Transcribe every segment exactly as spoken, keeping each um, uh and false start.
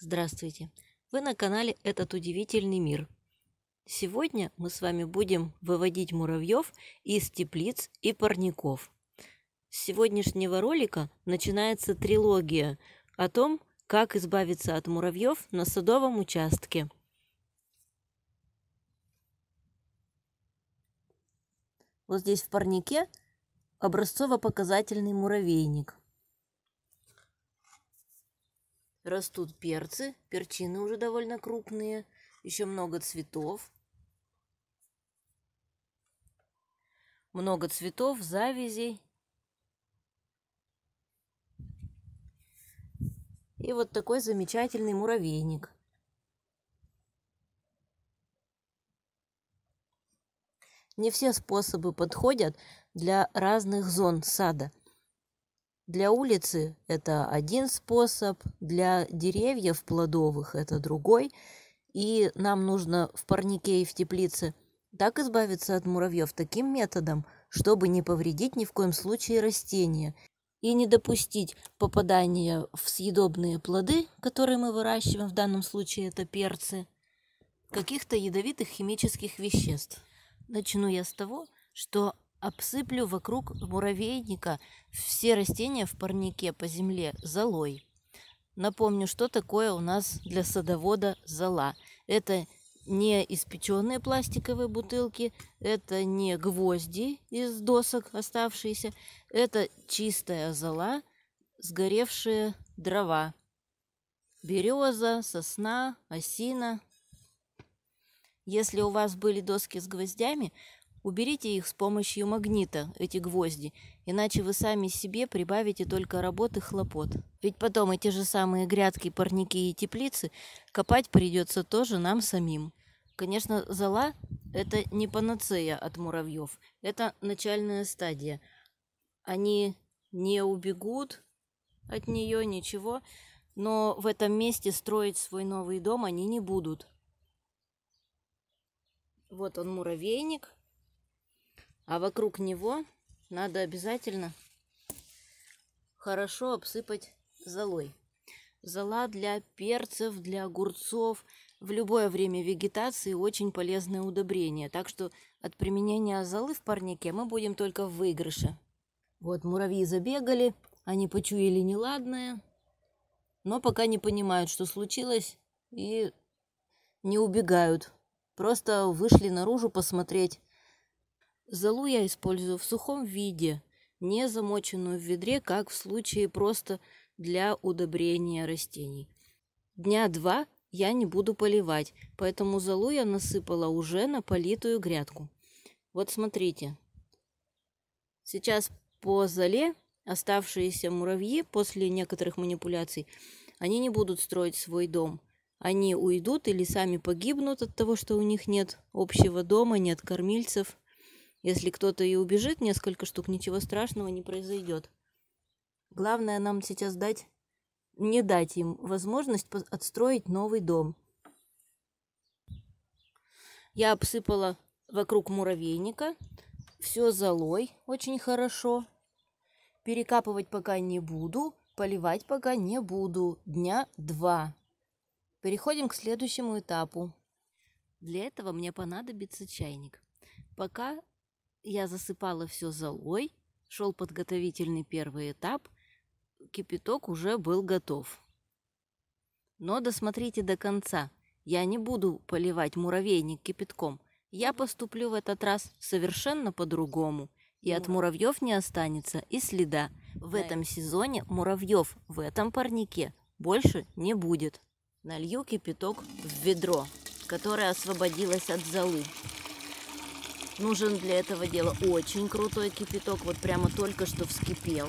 Здравствуйте! Вы на канале «Этот удивительный мир». Сегодня мы с вами будем выводить муравьев из теплиц и парников. С сегодняшнего ролика начинается трилогия о том, как избавиться от муравьев на садовом участке. Вот здесь в парнике образцово-показательный муравейник. Растут перцы, перчины уже довольно крупные, еще много цветов. Много цветов, завязей. И вот такой замечательный муравейник. Не все способы подходят для разных зон сада. Для улицы это один способ, для деревьев плодовых это другой. И нам нужно в парнике и в теплице так избавиться от муравьев таким методом, чтобы не повредить ни в коем случае растения и не допустить попадания в съедобные плоды, которые мы выращиваем, в данном случае это перцы, каких-то ядовитых химических веществ. Начну я с того, что обсыплю вокруг муравейника все растения в парнике по земле золой. Напомню, что такое у нас для садовода зола. Это не испеченные пластиковые бутылки, это не гвозди из досок оставшиеся, это чистая зола, сгоревшие дрова. Береза, сосна, осина. Если у вас были доски с гвоздями, уберите их с помощью магнита, эти гвозди, иначе вы сами себе прибавите только работы, хлопот. Ведь потом эти же самые грядки, парники и теплицы копать придется тоже нам самим. Конечно, зола – это не панацея от муравьев, это начальная стадия. Они не убегут от нее, ничего, но в этом месте строить свой новый дом они не будут. Вот он, муравейник. А вокруг него надо обязательно хорошо обсыпать золой. Зола для перцев, для огурцов, в любое время вегетации очень полезное удобрение. Так что от применения золы в парнике мы будем только в выигрыше. Вот муравьи забегали, они почуяли неладное, но пока не понимают, что случилось, и не убегают. Просто вышли наружу посмотреть. Золу я использую в сухом виде, не замоченную в ведре, как в случае просто для удобрения растений. Дня два я не буду поливать, поэтому золу я насыпала уже на политую грядку. Вот смотрите. Сейчас по золе оставшиеся муравьи после некоторых манипуляций, они не будут строить свой дом. Они уйдут или сами погибнут от того, что у них нет общего дома, нет кормильцев. Если кто-то и убежит, несколько штук, ничего страшного не произойдет. Главное нам сейчас дать, не дать им возможность отстроить новый дом. Я обсыпала вокруг муравейника все золой очень хорошо. Перекапывать пока не буду, поливать пока не буду. Дня два. Переходим к следующему этапу. Для этого мне понадобится чайник. Пока я засыпала все золой, шел подготовительный первый этап, кипяток уже был готов. Но досмотрите до конца, я не буду поливать муравейник кипятком, я поступлю в этот раз совершенно по-другому, и от муравьев не останется и следа. В этом сезоне муравьев в этом парнике больше не будет. Налью кипяток в ведро, которое освободилось от золы. Нужен для этого дела очень крутой кипяток, вот прямо только что вскипел.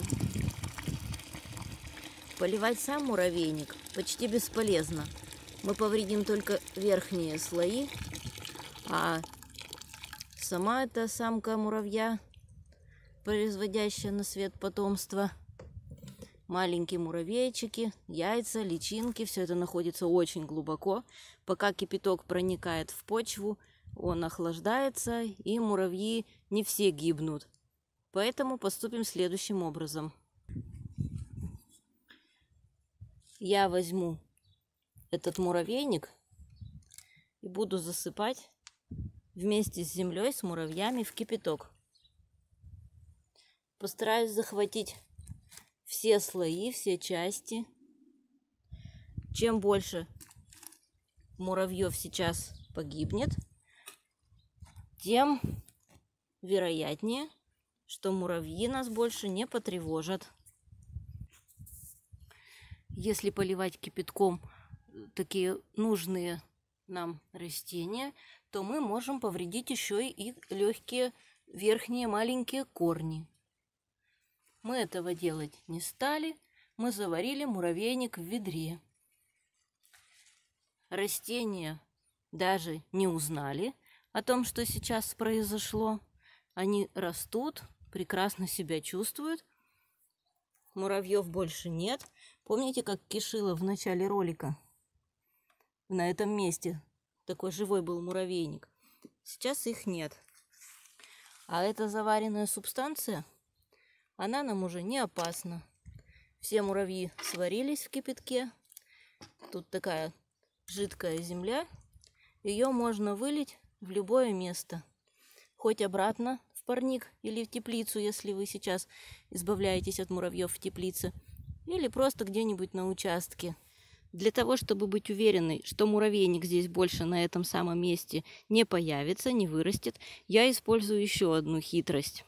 Поливать сам муравейник почти бесполезно. Мы повредим только верхние слои, а сама эта самка муравья, производящая на свет потомство, маленькие муравейчики, яйца, личинки, все это находится очень глубоко. Пока кипяток проникает в почву, он охлаждается, и муравьи не все гибнут. Поэтому поступим следующим образом. Я возьму этот муравейник и буду засыпать вместе с землей, с муравьями в кипяток. Постараюсь захватить все слои, все части. Чем больше муравьев сейчас погибнет, тем вероятнее, что муравьи нас больше не потревожат. Если поливать кипятком такие нужные нам растения, то мы можем повредить еще и легкие верхние маленькие корни. Мы этого делать не стали, мы заварили муравейник в ведре. Растения даже не узнали о том, что сейчас произошло. Они растут, прекрасно себя чувствуют. Муравьев больше нет. Помните, как кишило в начале ролика? На этом месте такой живой был муравейник. Сейчас их нет. А эта заваренная субстанция, она нам уже не опасна. Все муравьи сварились в кипятке. Тут такая жидкая земля. Ее можно вылить в любое место. Хоть обратно в парник или в теплицу, если вы сейчас избавляетесь от муравьев в теплице. Или просто где-нибудь на участке. Для того, чтобы быть уверенной, что муравейник здесь больше на этом самом месте не появится, не вырастет, я использую еще одну хитрость.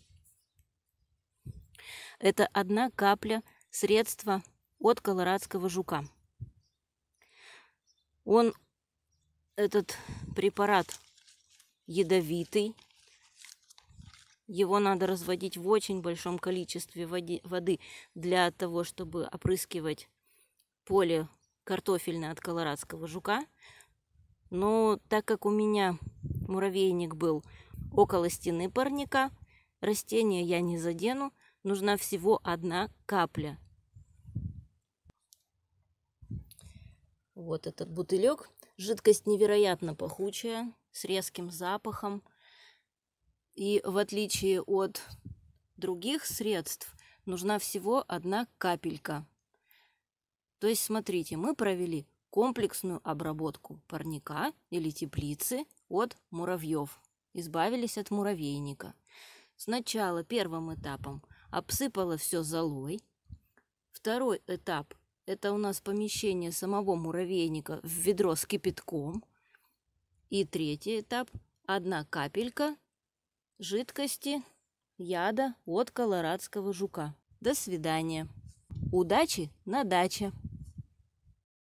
Это одна капля средства от колорадского жука. Он, этот препарат, ядовитый. Его надо разводить в очень большом количестве воды для того, чтобы опрыскивать поле картофельное от колорадского жука. Но так как у меня муравейник был около стены парника, растения я не задену, нужна всего одна капля. Вот этот бутылек. Жидкость невероятно пахучая, с резким запахом. И в отличие от других средств, нужна всего одна капелька. То есть, смотрите, мы провели комплексную обработку парника или теплицы от муравьев. Избавились от муравейника. Сначала первым этапом обсыпала все золой. Второй этап – это у нас помещение самого муравейника в ведро с кипятком. И третий этап – одна капелька жидкости яда от колорадского жука. До свидания. Удачи на даче!